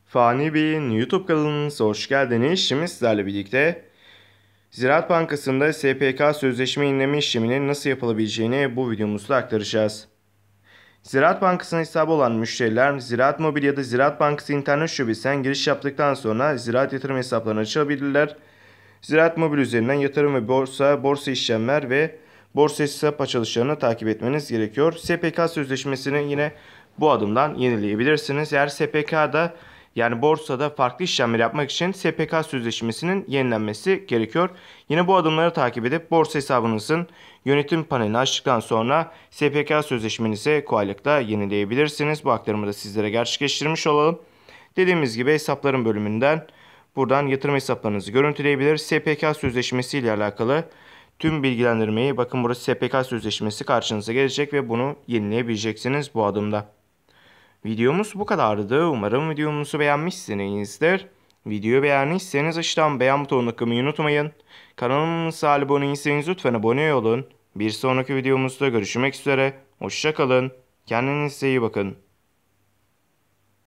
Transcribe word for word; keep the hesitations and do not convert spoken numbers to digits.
Fani Bey'in YouTube kanalınıza hoş geldiniz. Şimdi sizlerle birlikte Ziraat Bankası'nda S P K sözleşme yenileme işleminin nasıl yapılabileceğini bu videomuzda aktaracağız. Ziraat Bankası'na hesabı olan müşteriler Ziraat Mobil ya da Ziraat Bankası internet şubesinden giriş yaptıktan sonra Ziraat yatırım hesaplarını açabilirler. Ziraat Mobil üzerinden yatırım ve borsa, borsa işlemler ve borsa hesap açılışlarını takip etmeniz gerekiyor. S P K sözleşmesini yine bu adımdan yenileyebilirsiniz. Eğer S P K'da yani borsada farklı işlemler yapmak için S P K sözleşmesinin yenilenmesi gerekiyor. Yine bu adımları takip edip borsa hesabınızın yönetim panelini açtıktan sonra S P K sözleşmenizi kolaylıkla yenileyebilirsiniz. Bu aktarımı da sizlere gerçekleştirmiş olalım. Dediğimiz gibi hesapların bölümünden buradan yatırım hesaplarınızı görüntüleyebilir. S P K sözleşmesi ile alakalı tüm bilgilendirmeyi, bakın burası S P K sözleşmesi karşınıza gelecek ve bunu yenileyebileceksiniz bu adımda. Videomuz bu kadardı. Umarım videomuzu beğenmişsinizdir. Videoyu beğendiyseniz aşağıdan beğen butonuna tıklamayı unutmayın. Kanalımıza abone değilseniz lütfen abone olun. Bir sonraki videomuzda görüşmek üzere. Hoşça kalın. Kendinize iyi bakın.